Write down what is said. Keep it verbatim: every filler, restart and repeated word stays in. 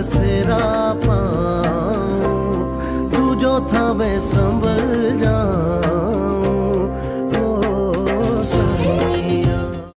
बसेरा पाऊं, तू जो था मैं संभल जा।